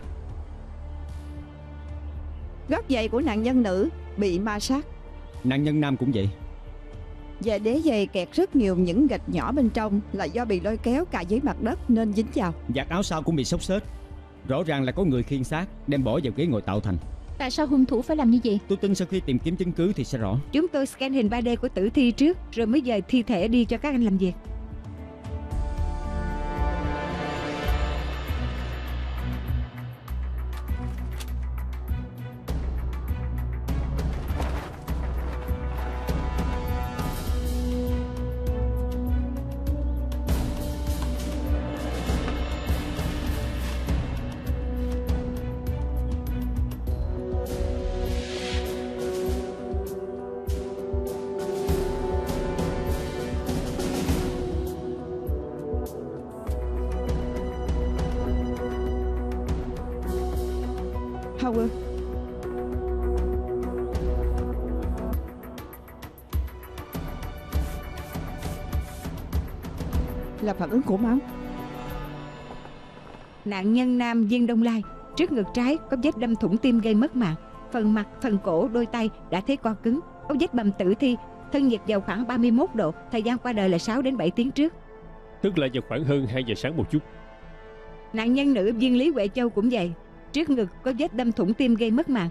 Gót giày của nạn nhân nữ bị ma sát. Nạn nhân nam cũng vậy. Và đế giày kẹt rất nhiều những gạch nhỏ bên trong là do bị lôi kéo cài dưới mặt đất nên dính vào. Vạt áo sau cũng bị xốc xếch. Rõ ràng là có người khiêng xác đem bỏ vào ghế ngồi tạo thành. Tại sao hung thủ phải làm như vậy? Tôi tin sau khi tìm kiếm chứng cứ thì sẽ rõ. Chúng tôi scan hình ba D của tử thi trước, rồi mới dời thi thể đi cho các anh làm việc. Howard, là phản ứng của máu. Nạn nhân nam Diên Đông Lai, trước ngực trái có vết đâm thủng tim gây mất mạng. Phần mặt, phần cổ, đôi tay đã thấy co cứng. Có vết bầm tử thi, thân nhiệt vào khoảng ba mươi mốt độ. Thời gian qua đời là sáu đến bảy tiếng trước. Tức là vào khoảng hơn hai giờ sáng một chút. Nạn nhân nữ Diên Lý Huệ Châu cũng vậy. Trước ngực có vết đâm thủng tim gây mất mạng.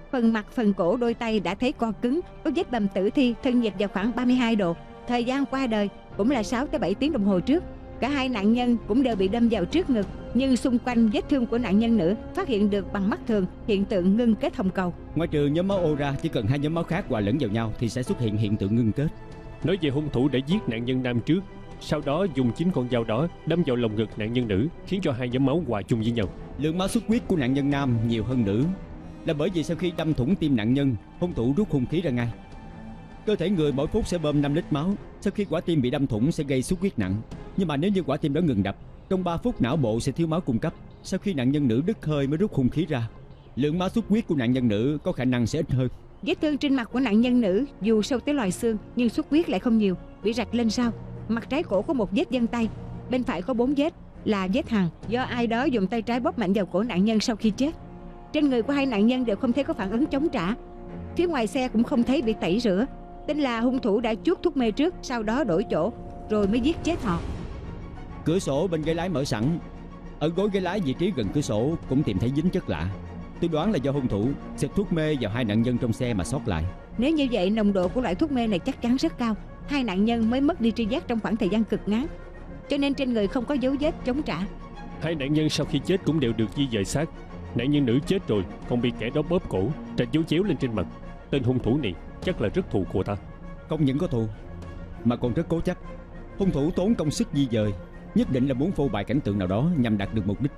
Phần mặt, phần cổ, đôi tay đã thấy co cứng, có vết bầm tử thi, thân nhiệt vào khoảng ba mươi hai độ. Thời gian qua đời cũng là sáu tới bảy tiếng đồng hồ trước. Cả hai nạn nhân cũng đều bị đâm vào trước ngực, nhưng xung quanh vết thương của nạn nhân nữ phát hiện được bằng mắt thường hiện tượng ngưng kết hồng cầu. Ngoài trừ nhóm máu O ra, chỉ cần hai nhóm máu khác hòa lẫn vào nhau thì sẽ xuất hiện hiện tượng ngưng kết. Nói về hung thủ đã giết nạn nhân nam trước, sau đó dùng chính con dao đó đâm vào lồng ngực nạn nhân nữ, khiến cho hai nhóm máu hòa chung với nhau. Lượng máu xuất huyết của nạn nhân nam nhiều hơn nữ là bởi vì sau khi đâm thủng tim nạn nhân, hung thủ rút hung khí ra ngay. Cơ thể người mỗi phút sẽ bơm năm lít máu. Sau khi quả tim bị đâm thủng sẽ gây xuất huyết nặng. Nhưng mà nếu như quả tim đó ngừng đập, trong ba phút não bộ sẽ thiếu máu cung cấp. Sau khi nạn nhân nữ đứt hơi mới rút hung khí ra. Lượng máu xuất huyết của nạn nhân nữ có khả năng sẽ ít hơn. Vết thương trên mặt của nạn nhân nữ dù sâu tới loài xương nhưng xuất huyết lại không nhiều, bị rạch lên sau. Mặt trái cổ có một vết vân tay, bên phải có bốn vết là vết hằn do ai đó dùng tay trái bóp mạnh vào cổ nạn nhân sau khi chết. Trên người của hai nạn nhân đều không thấy có phản ứng chống trả. Phía ngoài xe cũng không thấy bị tẩy rửa. Tin là hung thủ đã chuốt thuốc mê trước, sau đó đổi chỗ rồi mới giết chết họ. Cửa sổ bên ghế lái mở sẵn. Ở gối ghế lái vị trí gần cửa sổ cũng tìm thấy dính chất lạ. Tôi đoán là do hung thủ xịt thuốc mê vào hai nạn nhân trong xe mà sót lại. Nếu như vậy, nồng độ của loại thuốc mê này chắc chắn rất cao. Hai nạn nhân mới mất đi tri giác trong khoảng thời gian cực ngắn, cho nên trên người không có dấu vết chống trả. Hai nạn nhân sau khi chết cũng đều được di dời xác. Nạn nhân nữ chết rồi còn bị kẻ đó bóp cổ, rạch dấu chéo lên trên mặt. Tên hung thủ này chắc là rất thù của ta. Không những có thù mà còn rất cố chấp. Hung thủ tốn công sức di dời, nhất định là muốn phô bày cảnh tượng nào đó nhằm đạt được mục đích.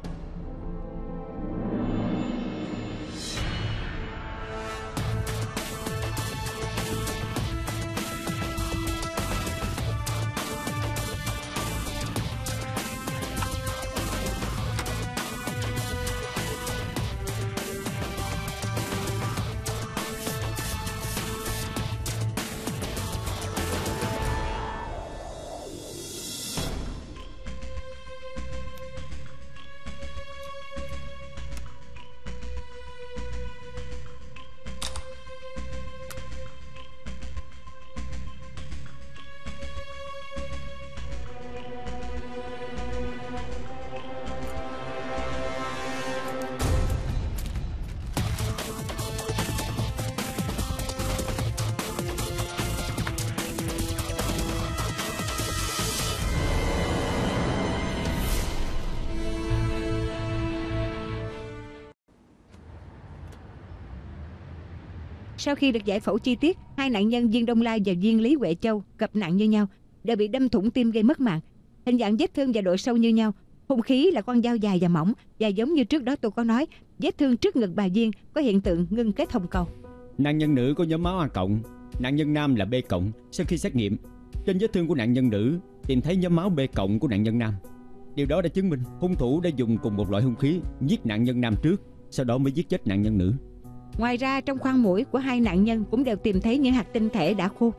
Sau khi được giải phẫu chi tiết, hai nạn nhân Viên Đông Lai và Viên Lý Huệ Châu gặp nạn như nhau, đều bị đâm thủng tim gây mất mạng. Hình dạng vết thương và độ sâu như nhau. Hung khí là con dao dài và mỏng, và giống như trước đó tôi có nói, vết thương trước ngực bà Viên có hiện tượng ngưng kết hồng cầu. Nạn nhân nữ có nhóm máu A cộng, nạn nhân nam là B cộng. Sau khi xét nghiệm, trên vết thương của nạn nhân nữ tìm thấy nhóm máu B cộng của nạn nhân nam. Điều đó đã chứng minh hung thủ đã dùng cùng một loại hung khí giết nạn nhân nam trước, sau đó mới giết chết nạn nhân nữ. Ngoài ra, trong khoang mũi của hai nạn nhân cũng đều tìm thấy những hạt tinh thể đã khô.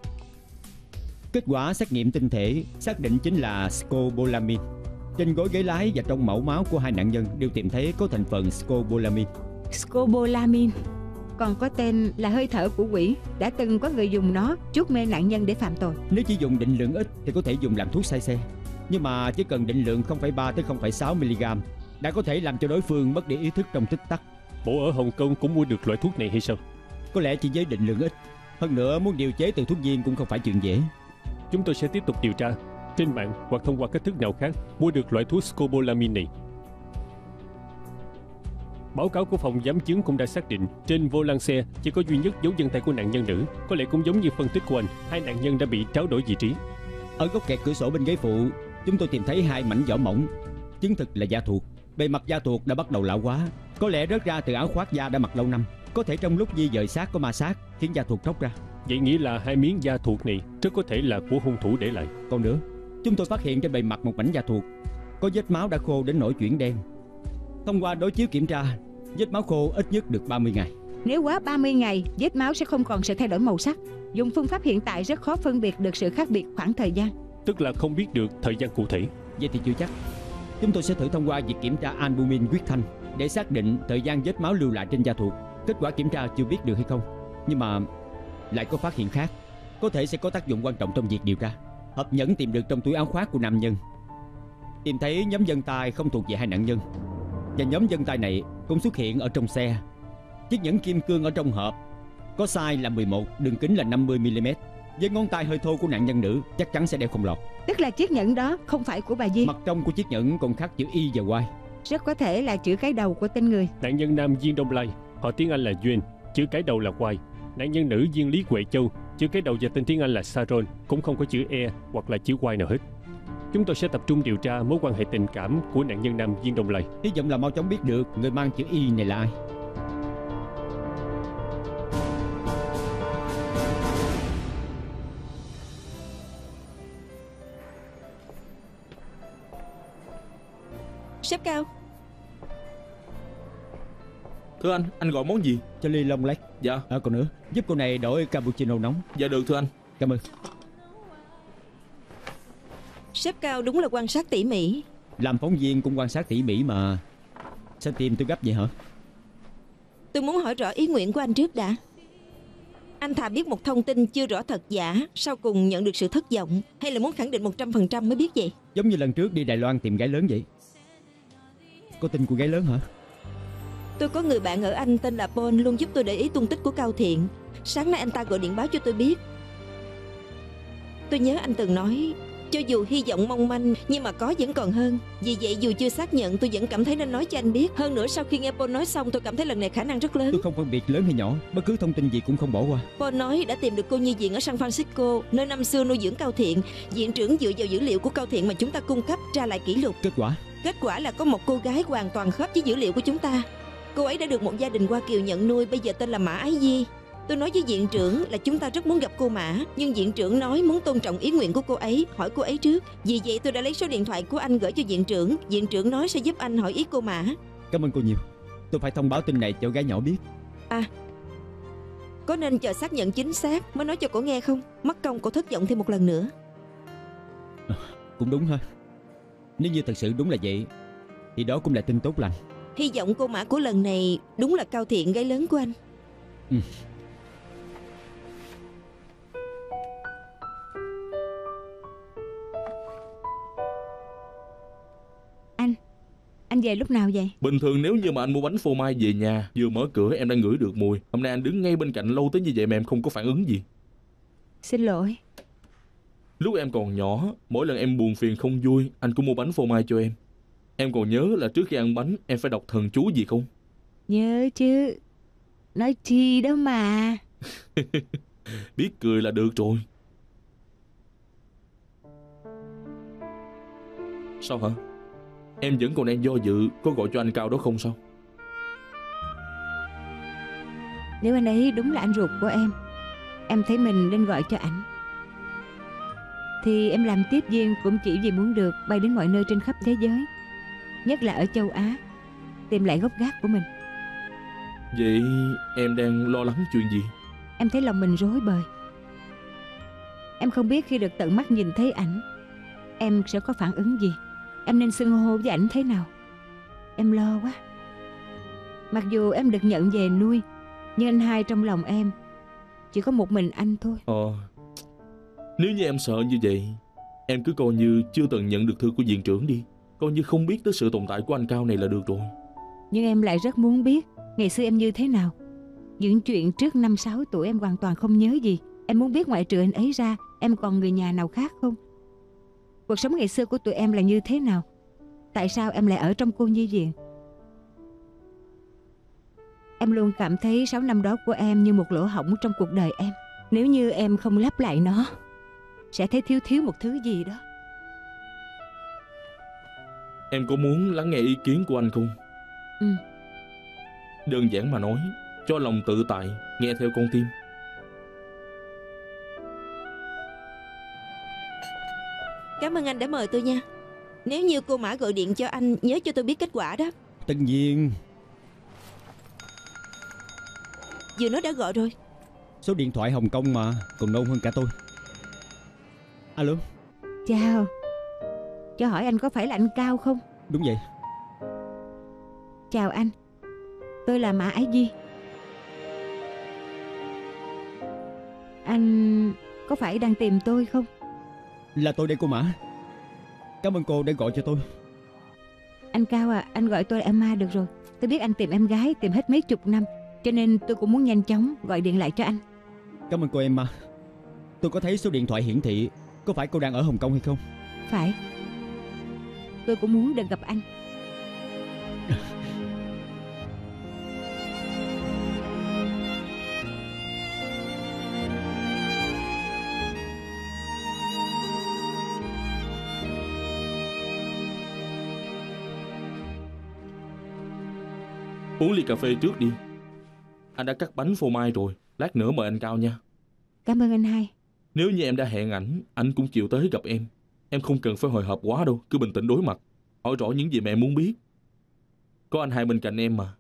Kết quả xét nghiệm tinh thể xác định chính là scopolamine. Trên gối ghế lái và trong mẫu máu của hai nạn nhân đều tìm thấy có thành phần scopolamine. Scopolamine còn có tên là hơi thở của quỷ. Đã từng có người dùng nó chuốc mê nạn nhân để phạm tội. Nếu chỉ dùng định lượng ít thì có thể dùng làm thuốc say xe, nhưng mà chỉ cần định lượng không phẩy ba tới không phẩy sáu mi-li-gam đã có thể làm cho đối phương mất đi ý thức trong tích tắc. Bộ ở Hồng Kông cũng mua được loại thuốc này hay sao? Có lẽ chỉ với định lượng ít. Hơn nữa muốn điều chế từ thuốc viên cũng không phải chuyện dễ. Chúng tôi sẽ tiếp tục điều tra trên mạng hoặc thông qua cách thức nào khác mua được loại thuốc scopolamine này. Báo cáo của phòng giám chứng cũng đã xác định trên vô lăng xe chỉ có duy nhất dấu vân tay của nạn nhân nữ. Có lẽ cũng giống như phân tích của anh, hai nạn nhân đã bị tráo đổi vị trí. Ở góc kẹt cửa sổ bên ghế phụ, chúng tôi tìm thấy hai mảnh vỏ mỏng, chứng thực là da thuộc. Bề mặt da thuộc đã bắt đầu lão hóa, có lẽ rớt ra từ áo khoác da đã mặc lâu năm. Có thể trong lúc di dời xác có ma sát khiến da thuộc tróc ra. Vậy nghĩa là hai miếng da thuộc này rất có thể là của hung thủ để lại. Còn nữa, chúng tôi phát hiện trên bề mặt một mảnh da thuộc có vết máu đã khô đến nỗi chuyển đen. Thông qua đối chiếu kiểm tra, vết máu khô ít nhất được ba mươi ngày. Nếu quá ba mươi ngày, vết máu sẽ không còn sự thay đổi màu sắc. Dùng phương pháp hiện tại rất khó phân biệt được sự khác biệt khoảng thời gian. Tức là không biết được thời gian cụ thể. Vậy thì chưa chắc. Chúng tôi sẽ thử thông qua việc kiểm tra albumin huyết thanh để xác định thời gian vết máu lưu lại trên da thuộc. Kết quả kiểm tra chưa biết được hay không, nhưng mà lại có phát hiện khác, có thể sẽ có tác dụng quan trọng trong việc điều tra. Hộp nhẫn tìm được trong túi áo khoác của nam nhân, tìm thấy nhóm vân tay không thuộc về hai nạn nhân, và nhóm vân tay này cũng xuất hiện ở trong xe. Chiếc nhẫn kim cương ở trong hộp có size là mười một, đường kính là năm mươi mi li mét. Với ngón tay hơi thô của nạn nhân nữ chắc chắn sẽ đeo không lọt. Tức là chiếc nhẫn đó không phải của bà Di. Mặt trong của chiếc nhẫn còn khắc chữ Y và Y. Rất có thể là chữ cái đầu của tên người. Nạn nhân nam Diên Đông Lai, họ tiếng Anh là Duyên, chữ cái đầu là Y. Nạn nhân nữ Diên Lý Huệ Châu, chữ cái đầu và tên tiếng Anh là Sharon, cũng không có chữ E hoặc là chữ Y nào hết. Chúng tôi sẽ tập trung điều tra mối quan hệ tình cảm của nạn nhân nam Diên Đông Lai. Hy vọng là mau chóng biết được người mang chữ Y này là ai. Sếp Cao. Thưa anh, anh gọi món gì? Cho ly long lách. Dạ. À, còn nữa, giúp cô này đổi cappuccino nóng. Dạ được thưa anh. Cảm ơn. Sếp Cao đúng là quan sát tỉ mỉ. Làm phóng viên cũng quan sát tỉ mỉ mà. Sao tìm tôi gấp vậy hả? Tôi muốn hỏi rõ ý nguyện của anh trước đã. Anh thà biết một thông tin chưa rõ thật giả, sau cùng nhận được sự thất vọng, hay là muốn khẳng định một trăm phần trăm mới biết vậy? Giống như lần trước đi Đài Loan tìm gái lớn vậy. Có tin của gái lớn hả? Tôi có người bạn ở Anh tên là Paul, luôn giúp tôi để ý tung tích của Cao Thiện. Sáng nay anh ta gọi điện báo cho tôi biết. Tôi nhớ anh từng nói, cho dù hy vọng mong manh nhưng mà có vẫn còn hơn. Vì vậy dù chưa xác nhận, tôi vẫn cảm thấy nên nói cho anh biết. Hơn nữa sau khi nghe Paul nói xong, tôi cảm thấy lần này khả năng rất lớn. Tôi không phân biệt lớn hay nhỏ, bất cứ thông tin gì cũng không bỏ qua. Paul nói đã tìm được cô nhi viện ở San Francisco, nơi năm xưa nuôi dưỡng Cao Thiện. Viện trưởng dựa vào dữ liệu của Cao Thiện mà chúng ta cung cấp tra lại kỷ lục. Kết quả? Kết quả là có một cô gái hoàn toàn khớp với dữ liệu của chúng ta. Cô ấy đã được một gia đình Hoa Kiều nhận nuôi, bây giờ tên là Mã Ái Di. Tôi nói với viện trưởng là chúng ta rất muốn gặp cô Mã, nhưng viện trưởng nói muốn tôn trọng ý nguyện của cô ấy, hỏi cô ấy trước. Vì vậy tôi đã lấy số điện thoại của anh gửi cho viện trưởng. Viện trưởng nói sẽ giúp anh hỏi ý cô Mã. Cảm ơn cô nhiều. Tôi phải thông báo tin này cho gái nhỏ biết. À, có nên chờ xác nhận chính xác mới nói cho cô nghe không? Mất công cô thất vọng thêm một lần nữa. À, cũng đúng ha. Nếu như thật sự đúng là vậy thì đó cũng là tin tốt lành. Hy vọng cô Mã của lần này đúng là Cao Thiện, gái lớn của anh. Ừ. Anh, anh về lúc nào vậy? Bình thường nếu như mà anh mua bánh phô mai về nhà, vừa mở cửa em đã ngửi được mùi. Hôm nay anh đứng ngay bên cạnh lâu tới như vậy mà em không có phản ứng gì. Xin lỗi. Lúc em còn nhỏ, mỗi lần em buồn phiền không vui, anh cũng mua bánh phô mai cho em. Em còn nhớ là trước khi ăn bánh em phải đọc thần chú gì không? Nhớ chứ. Nói chi đó mà. Biết cười là được rồi. Sao hả? Em vẫn còn đang do dự có gọi cho anh Cao đó không sao? Nếu anh ấy đúng là anh ruột của em, em thấy mình nên gọi cho ảnh. Thì em làm tiếp viên cũng chỉ vì muốn được bay đến mọi nơi trên khắp thế giới, nhất là ở châu Á, tìm lại gốc gác của mình. Vậy em đang lo lắng chuyện gì? Em thấy lòng mình rối bời. Em không biết khi được tận mắt nhìn thấy ảnh, em sẽ có phản ứng gì. Em nên xưng hô với ảnh thế nào? Em lo quá. Mặc dù em được nhận về nuôi, nhưng anh hai trong lòng em chỉ có một mình anh thôi. Ờ, nếu như em sợ như vậy, em cứ coi như chưa từng nhận được thư của viện trưởng đi. Coi như không biết tới sự tồn tại của anh Cao này là được rồi. Nhưng em lại rất muốn biết ngày xưa em như thế nào. Những chuyện trước năm sáu tuổi em hoàn toàn không nhớ gì. Em muốn biết ngoại trừ anh ấy ra, em còn người nhà nào khác không? Cuộc sống ngày xưa của tụi em là như thế nào? Tại sao em lại ở trong cô nhi viện? Em luôn cảm thấy sáu năm đó của em như một lỗ hổng trong cuộc đời em. Nếu như em không lấp lại nó, sẽ thấy thiếu thiếu một thứ gì đó. Em có muốn lắng nghe ý kiến của anh không? Ừ. Đơn giản mà nói, cho lòng tự tại, nghe theo con tim. Cảm ơn anh đã mời tôi nha. Nếu như cô Mã gọi điện cho anh, nhớ cho tôi biết kết quả đó. Tất nhiên. Vừa nói đã gọi rồi. Số điện thoại Hồng Kông mà, còn nôn hơn cả tôi. Alo. Chào. Cho hỏi anh có phải là anh Cao không? Đúng vậy. Chào anh. Tôi là Mã Ái Di. Anh có phải đang tìm tôi không? Là tôi đây cô Mã. Cảm ơn cô đã gọi cho tôi. Anh Cao à, anh gọi tôi là Emma được rồi. Tôi biết anh tìm em gái tìm hết mấy chục năm, cho nên tôi cũng muốn nhanh chóng gọi điện lại cho anh. Cảm ơn cô Emma. Tôi có thấy số điện thoại hiển thị. Có phải cô đang ở Hồng Kông hay không? Phải. Tôi cũng muốn được gặp anh. Uống ly cà phê trước đi. Anh đã cắt bánh phô mai rồi. Lát nữa mời anh Cao nha. Cảm ơn anh hai. Nếu như em đã hẹn ảnh, anh cũng chịu tới gặp em. Em không cần phải hồi hộp quá đâu. Cứ bình tĩnh đối mặt. Hỏi rõ những gì mà em muốn biết. Có anh hai bên cạnh em mà.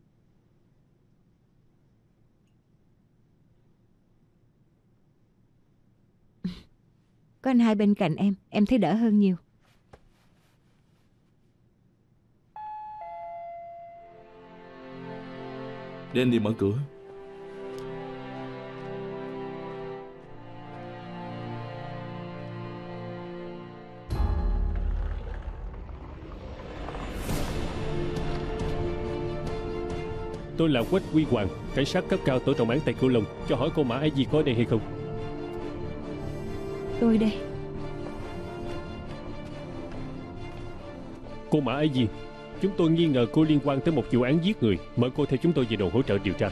Có anh hai bên cạnh em, em thấy đỡ hơn nhiều. Để anh đi mở cửa. Tôi là Quách Quy Hoàng, cảnh sát cấp cao tổ trọng án tại Cửu Long. Cho hỏi cô Mã Ái Di có ở đây hay không? Tôi đây. Cô Mã Ái Di, chúng tôi nghi ngờ cô liên quan tới một vụ án giết người. Mời cô theo chúng tôi về đồn hỗ trợ điều tra.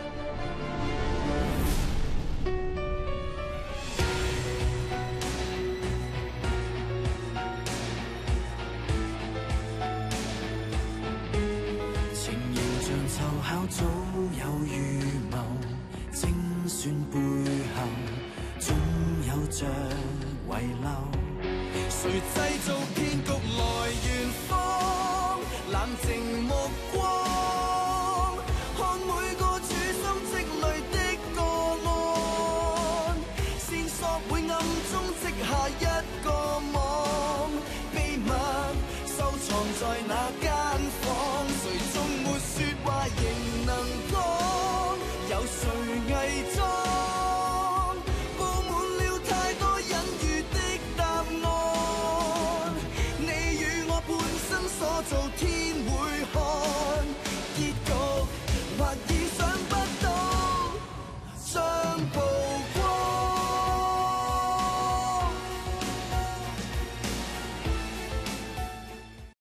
情形像湊巧早有預謀，精算背後總有着遺漏。誰製造騙局來圓謊？冷靜目光，看每個處心積慮的個案，線索會暗中織下一個網，秘密收藏在那間房，誰終沒說話仍能講，有誰偽裝？